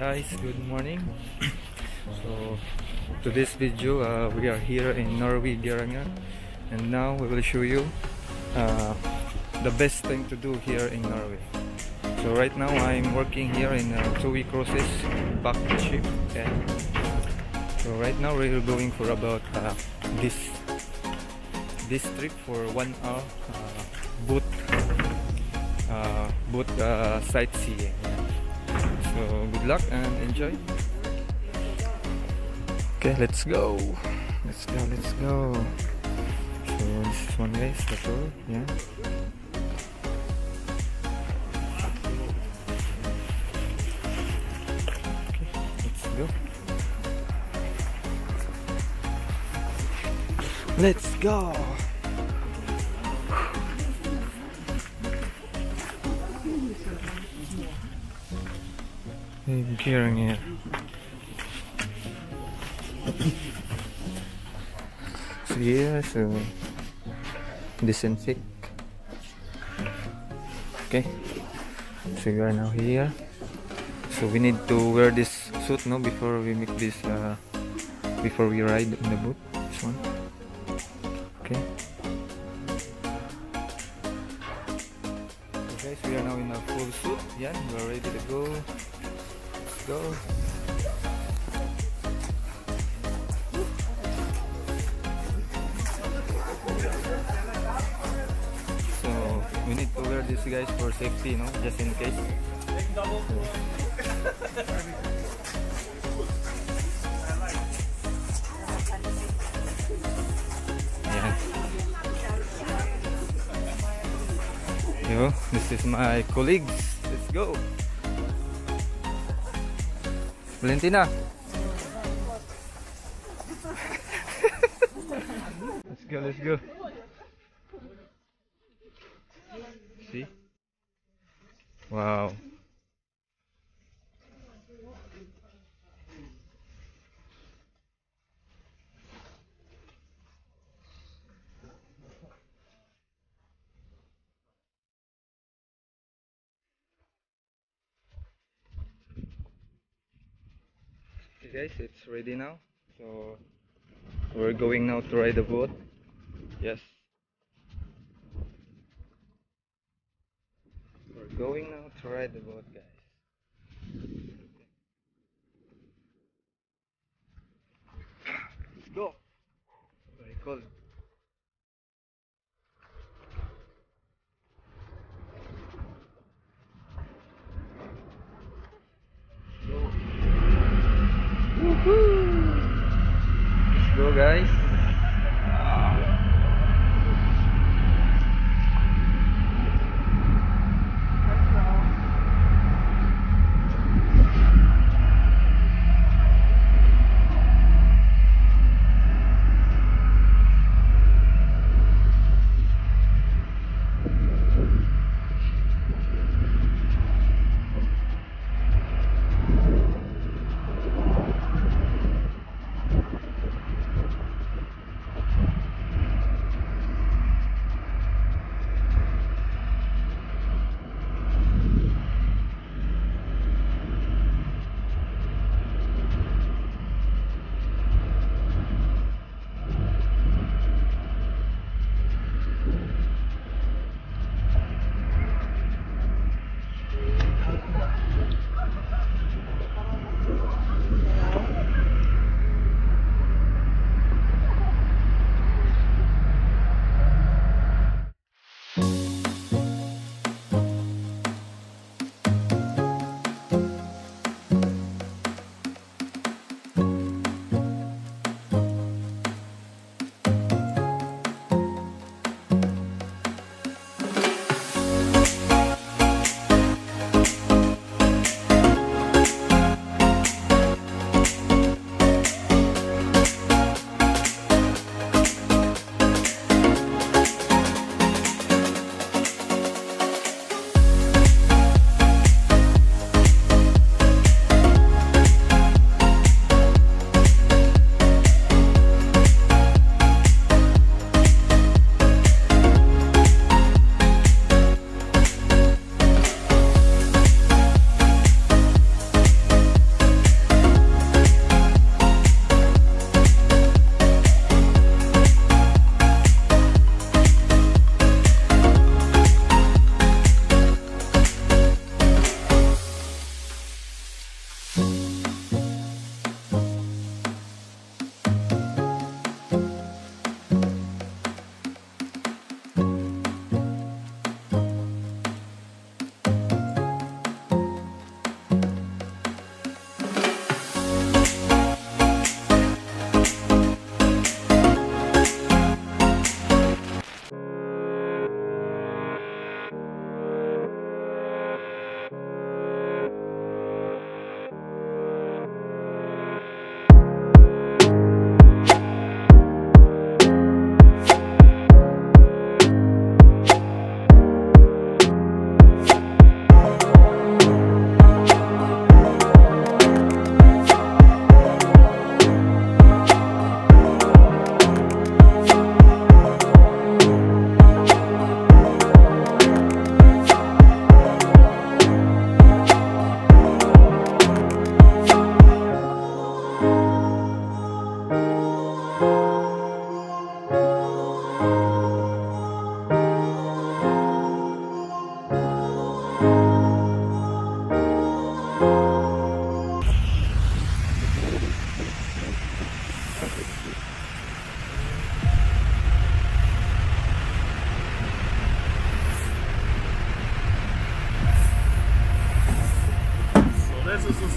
guys, good morning. So today's video, we are here in Norway, Geiranger, and now we will show you the best thing to do here in Norway. So right now I'm working here in TUI Cruises back to ship. Okay. So right now we're going for about this trip for 1 hour boat sightseeing. So good luck and enjoy. Okay, let's go. Let's go. So this is one, guys, the tour. Yeah. Okay, let's go. Let's go. Gearing here. So yeah, so disinfect. Okay, so we are now here. So we need to wear this suit, no, before we make this before we ride in the boat. This one. Okay. So guys, we are now in a full suit. Yeah, we are ready to go. Go. So we need to wear this, guys, for safety, no, just in case. Yeah. Yo, this is my colleagues. Let's go. Valentina. Let's go. See? Wow. Okay guys, it's ready now. So we're going now to ride the boat. Yes. We're going now to ride the boat, guys. Let's go. Very cold. Go. Woohoo! Let's go, guys.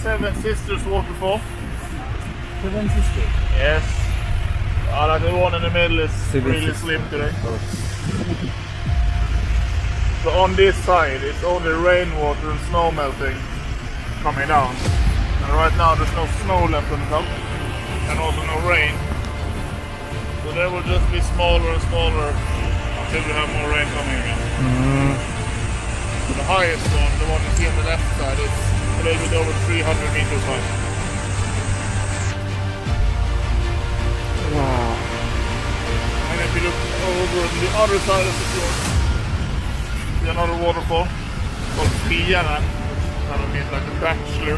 Seven Sisters waterfall. Seven Sisters. Yes. Like the one in the middle is Seven really Sisters. slim today. So on this side it's only rainwater and snow melting coming down. And right now there's no snow left on the top. And also no rain. So there will just be smaller and smaller until we have more rain coming again. So the highest one, the one you see on the left side, is a little bit over 300 meters high. Wow. And if you look over to the other side of the fjord, see another waterfall called Spiaren, which kind of means like a bachelor.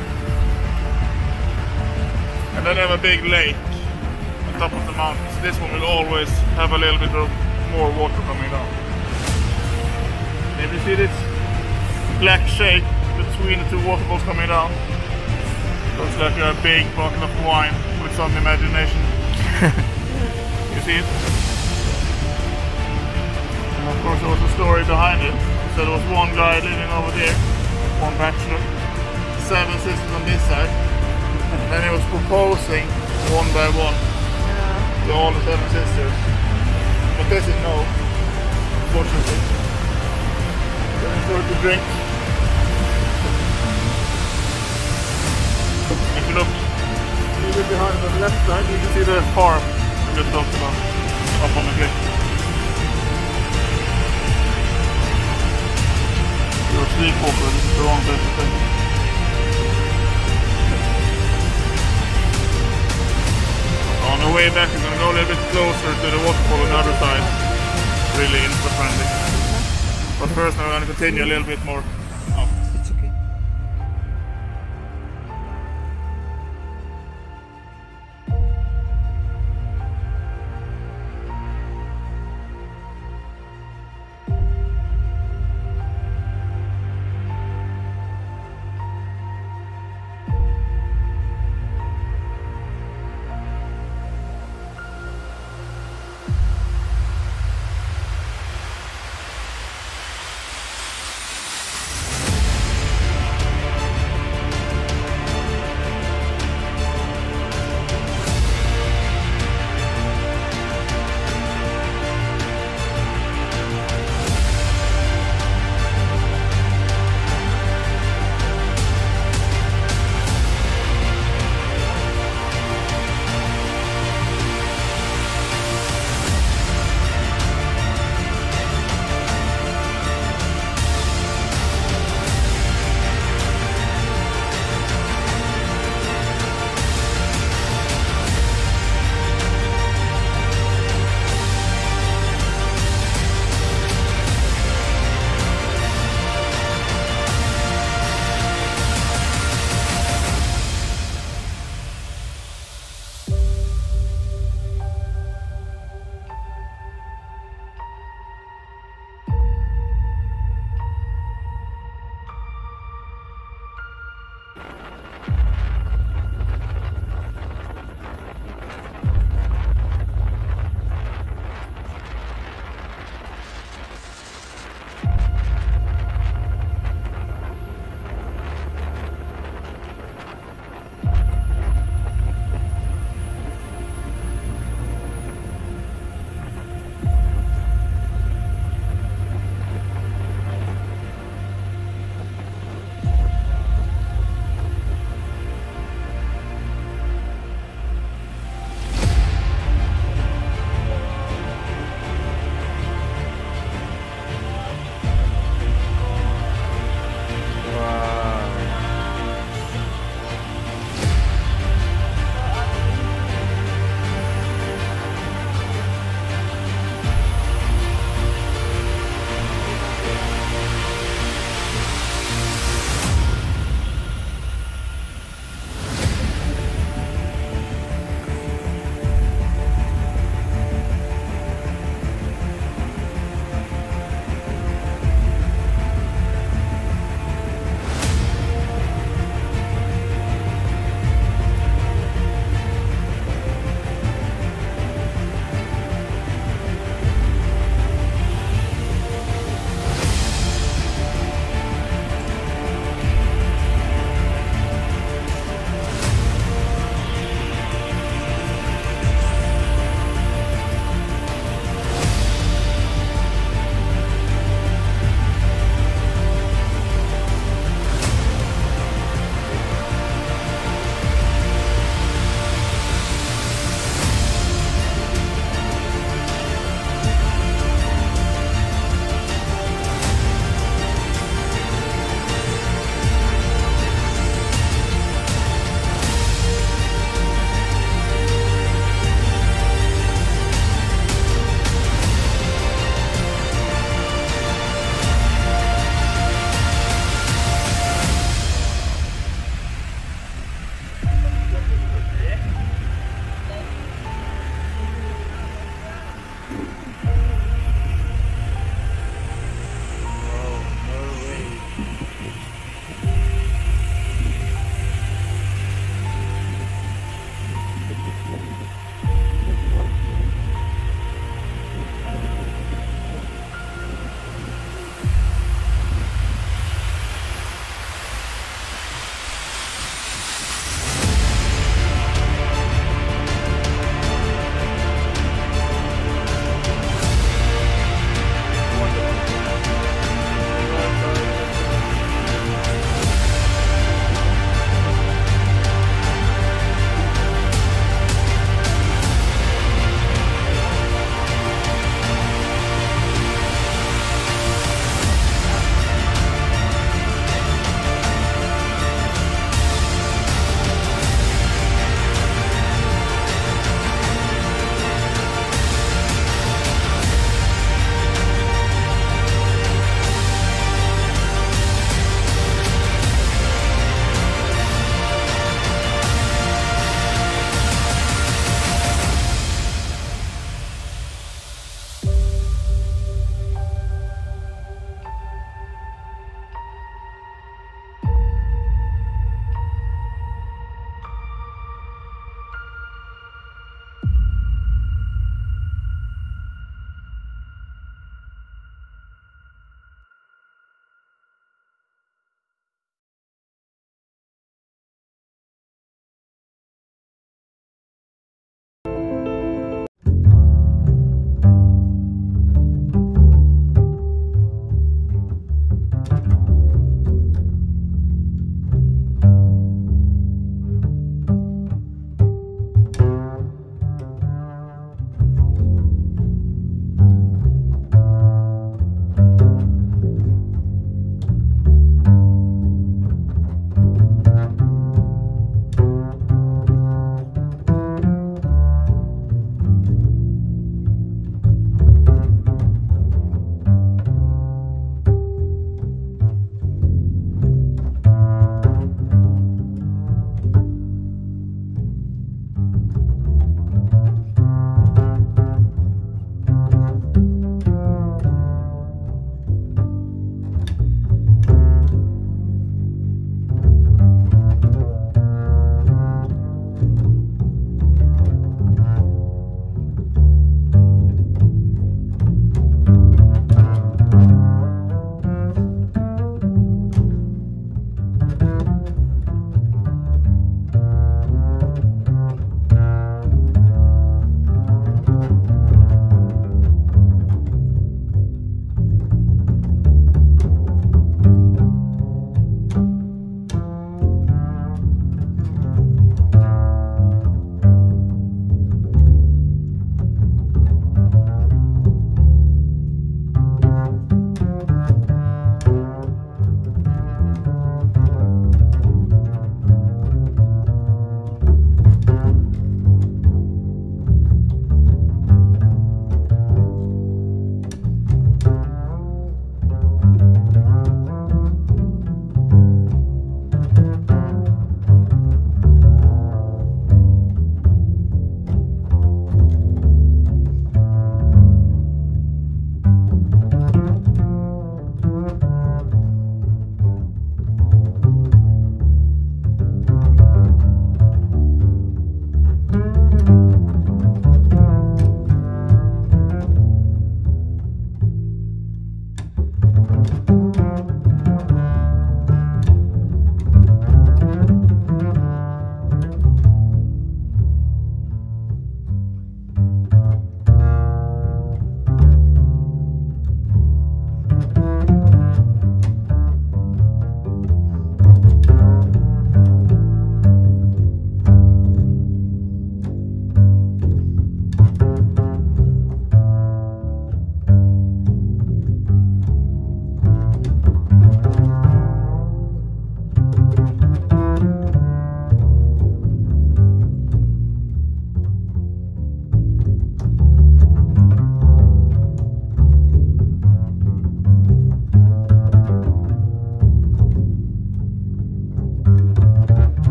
And then they have a big lake on top of the mountain. So this one will always have a little bit of more water coming down. If you see this black shake between the two waterfalls coming down, looks like a big bottle of wine with some imagination. You see it? And of course there was a story behind it. So there was one guy living over there, one bachelor, seven sisters on this side, and then he was proposing one by one to all the seven sisters. But they said no, unfortunately. Then he started to drink. If you look a little bit behind on the left side, you can see the farm we just talked about up on the cliff. You're a sleepwalker, this is the wrong place to think. On the way back, we're going to go a little bit closer to the waterfall on the other side. Really infra-friendly. But first, I'm going to continue a little bit more up. It's okay.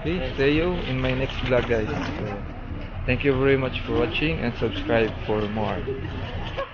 Okay, see you in my next vlog, guys. So, thank you very much for watching and subscribe for more.